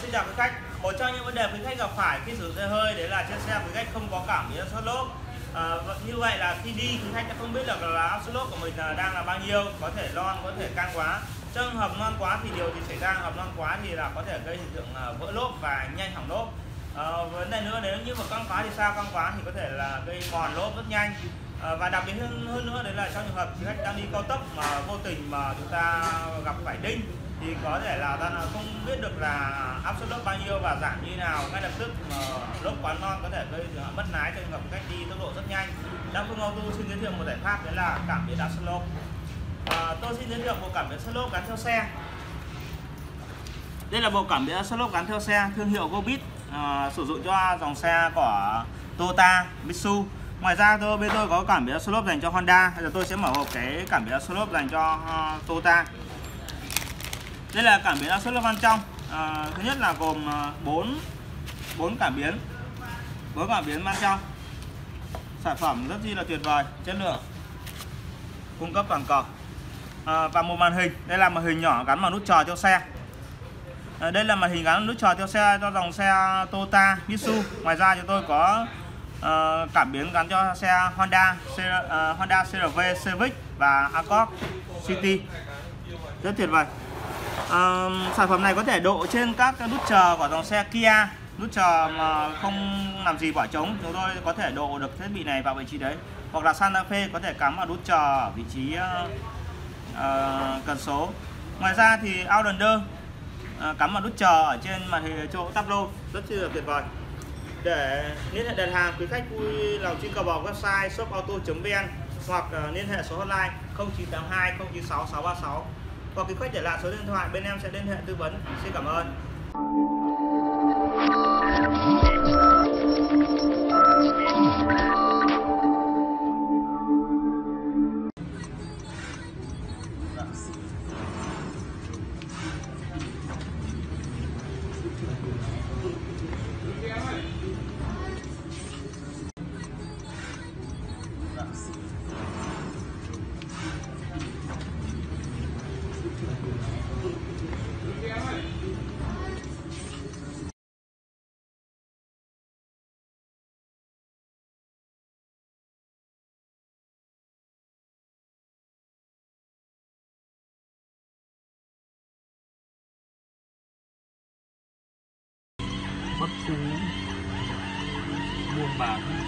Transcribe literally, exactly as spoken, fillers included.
xin chào quý khách. Một trong những vấn đề quý khách gặp phải khi sử dụng xe hơi đấy là trên xe quý khách không có cảm biến áp suất lốp. À, như vậy là khi đi quý khách đã không biết được là áp suất lốp của mình là đang là bao nhiêu, có thể lon, có thể can quá. Trong hợp non quá thì điều gì xảy ra? Hợp non quá thì là có thể gây hiện tượng vỡ lốp và nhanh hỏng lốp. À, vấn đề nữa nếu như mà căng quá thì sao? Căng quá thì có thể là gây mòn lốp rất nhanh. À, và đặc biệt hơn, hơn nữa đấy là trong trường hợp quý khách đang đi cao tốc mà vô tình mà chúng ta gặp phải đinh thì có thể là ta không biết được là áp suất lốp bao nhiêu và giảm như nào ngay lập tức, mà lốp quá non có thể gây mất lái trong trường hợp khách đi tốc độ rất nhanh. Đăng Phương Auto xin giới thiệu một giải pháp đấy là cảm biến áp suất lốp. À, tôi xin giới thiệu bộ cảm biến áp suất lốp gắn theo xe. Đây là bộ cảm biến áp suất lốp gắn theo xe thương hiệu Gobit, à, sử dụng cho dòng xe của Toyota, Mitsubishi. Ngoài ra tôi bên tôi có cảm biến áp suất lốp dành cho Honda. Bây giờ tôi sẽ mở hộp cái cảm biến áp suất lốp dành cho uh, Toyota. Đây là cảm biến áp suất lốp bên trong. À, thứ nhất là gồm bốn bốn cảm biến, bốn cảm biến bên trong. Sản phẩm rất là tuyệt vời, chất lượng, cung cấp toàn cầu. À, và một màn hình. Đây là màn hình nhỏ gắn vào nút trò theo xe. À, đây là màn hình gắn nút trò theo xe cho dòng xe Toyota, Mitsubishi. Ngoài ra chúng tôi có uh, cảm biến gắn cho xe Honda, uh, Honda xê rờ vê, Civic và Accord City. Rất tuyệt vời. À, sản phẩm này có thể độ trên các nút chờ của dòng xe Kia, nút chờ mà không làm gì bỏ trống, chúng tôi có thể độ được thiết bị này vào vị trí đấy. Hoặc là Santa Fe có thể cắm vào nút chờ ở vị trí uh, uh, cần số. Ngoài ra thì Outlander uh, cắm vào nút chờ ở trên màn hình chỗ tablo, rất là tuyệt vời. Để liên hệ đặt hàng, quý khách vui lòng truy cập vào website shop auto chấm vn hoặc uh, liên hệ số hotline không chín tám hai không chín sáu sáu ba sáu. Hoặc quý khách để lại số điện thoại, bên em sẽ liên hệ tư vấn. Xin cảm ơn. Bất phú buôn bán